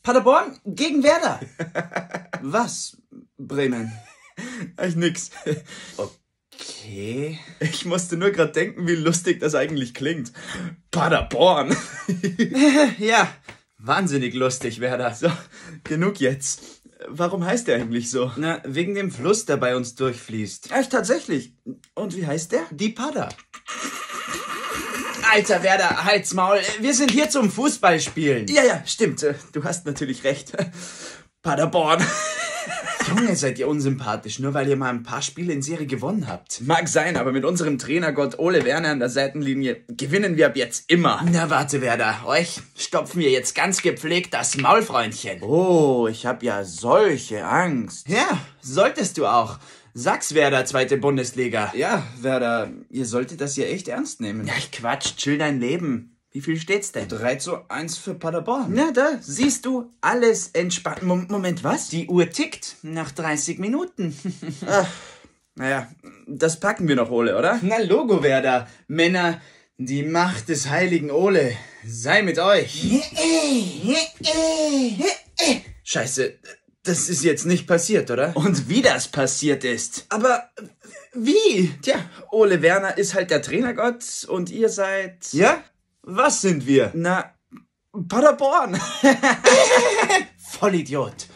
Paderborn gegen Werder. Was, Bremen? Eigentlich nix. Okay. Ich musste nur gerade denken, wie lustig das eigentlich klingt. Paderborn. Ja, wahnsinnig lustig, Werder. So, genug jetzt. Warum heißt der eigentlich so? Na, wegen dem Fluss, der bei uns durchfließt. Echt, tatsächlich. Und wie heißt der? Die Padder. Alter Werder, halt's Maul. Wir sind hier zum Fußballspielen. Ja, stimmt. Du hast natürlich recht. Paderborn. Junge, seid ihr unsympathisch, nur weil ihr mal ein paar Spiele in Serie gewonnen habt. Mag sein, aber mit unserem Trainergott Ole Werner an der Seitenlinie gewinnen wir ab jetzt immer. Na warte, Werder, euch stopfen wir jetzt ganz gepflegt das Maulfreundchen. Oh, ich hab ja solche Angst. Ja, solltest du auch. Sag's Werder, zweite Bundesliga. Ja, Werder, ihr solltet das hier echt ernst nehmen. Ja, Quatsch, chill dein Leben. Wie viel steht's denn? 3:1 für Paderborn. Na, da, siehst du, alles entspannt. Moment, was? Die Uhr tickt nach 30 Minuten. Ach, naja, das packen wir noch, Ole, oder? Na, Logo, Werder. Männer, die Macht des heiligen Ole sei mit euch. Scheiße, das ist jetzt nicht passiert, oder? Und wie das passiert ist. Aber wie? Tja, Ole Werner ist halt der Trainergott und ihr seid... Ja? Was sind wir? Na, Paderborn. Vollidiot.